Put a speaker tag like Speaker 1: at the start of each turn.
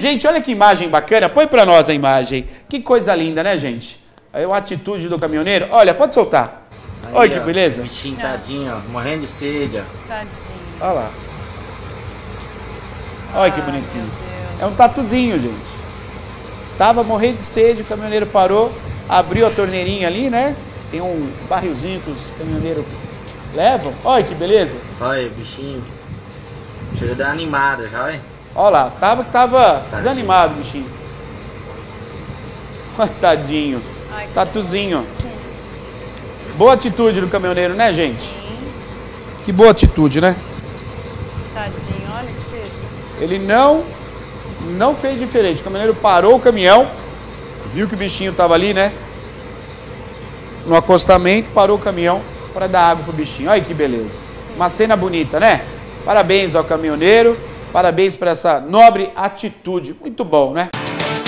Speaker 1: Gente, olha que imagem bacana. Põe pra nós a imagem. Que coisa linda, né, gente? Aí a atitude do caminhoneiro. Olha, pode soltar.
Speaker 2: Aí,
Speaker 1: olha que
Speaker 2: ó,
Speaker 1: beleza.
Speaker 2: Bichinho tadinho, ó, morrendo de sede, ó.
Speaker 3: Tadinho.
Speaker 1: Olha lá. Olha que bonitinho. É um tatuzinho, gente. Tava morrendo de sede, o caminhoneiro parou, abriu a torneirinha ali, né? Tem um barrilzinho que os caminhoneiros levam. Olha que beleza.
Speaker 2: Olha, bichinho. Chega a dar animada, já, olha.
Speaker 1: Olha lá, tava desanimado o bichinho. Olha, tadinho.
Speaker 3: Ai, que
Speaker 1: Tatuzinho. Boa atitude do caminhoneiro, né, gente? Que boa atitude, né?
Speaker 3: tadinho, olha que sede.
Speaker 1: Ele não fez diferente. O caminhoneiro parou o caminhão, viu que o bichinho tava ali, né? No acostamento, parou o caminhão para dar água pro bichinho. Olha que beleza. Uma cena bonita, né? Parabéns ao caminhoneiro, parabéns por essa nobre atitude. Muito bom, né?